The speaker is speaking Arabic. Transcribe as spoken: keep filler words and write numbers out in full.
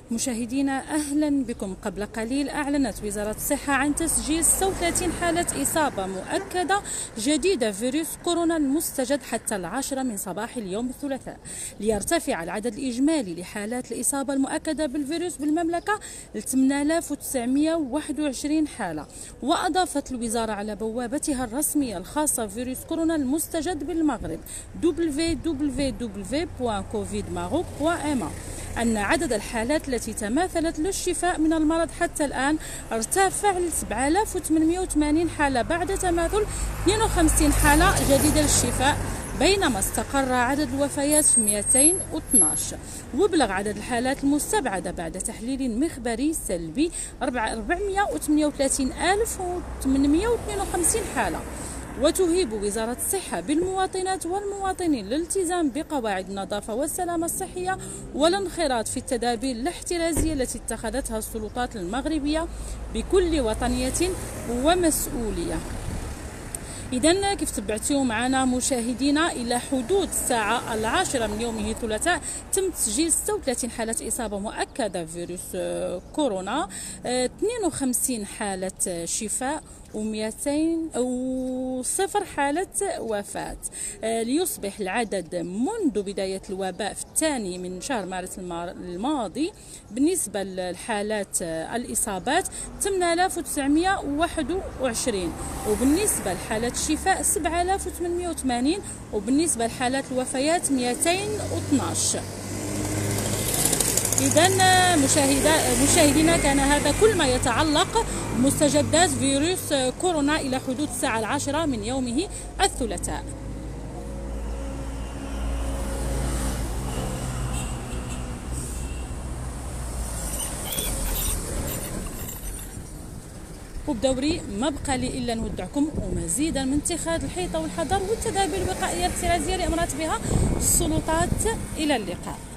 مشاهدينا أهلا بكم. قبل قليل أعلنت وزارة الصحة عن تسجيل ستة وثلاثين حالة إصابة مؤكدة جديدة فيروس كورونا المستجد حتى العاشرة من صباح اليوم الثلاثاء، ليرتفع العدد الإجمالي لحالات الإصابة المؤكدة بالفيروس بالمملكة ل ثمانية آلاف وتسعمئة وواحد وعشرين حالة. وأضافت الوزارة على بوابتها الرسمية الخاصة بفيروس كورونا المستجد بالمغرب دبليو دبليو دبليو دوت كوفيد ماروك دوت إم إيه أن عدد الحالات التي تماثلت للشفاء من المرض حتى الآن ارتفع ل سبعة آلاف وثمانمئة وثمانين حالة بعد تماثل اثنين وخمسين حالة جديدة للشفاء، بينما استقر عدد الوفيات في مئتين واثني عشر. وبلغ عدد الحالات المستبعدة بعد تحليل مخبري سلبي أربعمئة وثمانية وثلاثين ألف وثمانمئة واثنين وخمسين حالة. وتهيب وزارة الصحة بالمواطنات والمواطنين الالتزام بقواعد النظافة والسلامة الصحية والانخراط في التدابير الاحترازية التي اتخذتها السلطات المغربية بكل وطنية ومسؤولية. إذن كيف تبعتوا معنا مشاهدينا، إلى حدود الساعة العاشرة من يومه الثلاثاء تم تسجيل ستة وثلاثين حالة إصابة مؤكدة بفيروس كورونا، اثنين وخمسين حالة شفاء ومئتين وصفر حالة وفاة، ليصبح العدد منذ بداية الوباء في الثاني من شهر مارس الماضي بالنسبة للحالات الإصابات ثمانية آلاف وتسعمئة وواحد وعشرين، وبالنسبة لحالات الشفاء سبعة آلاف وثمانمئة وثمانين، وبالنسبة لحالات الوفيات مئتين واثني عشر. إذن مشاهدينا كان هذا كل ما يتعلق بمستجدات فيروس كورونا إلى حدود الساعة العاشرة من يومه الثلاثاء. وبدوري ما بقى لي الا نودعكم ومزيدا من اتخاذ الحيطه والحذر والتدابير الوقائيه الاحترازيه اللي امرت بها السلطات. الى اللقاء.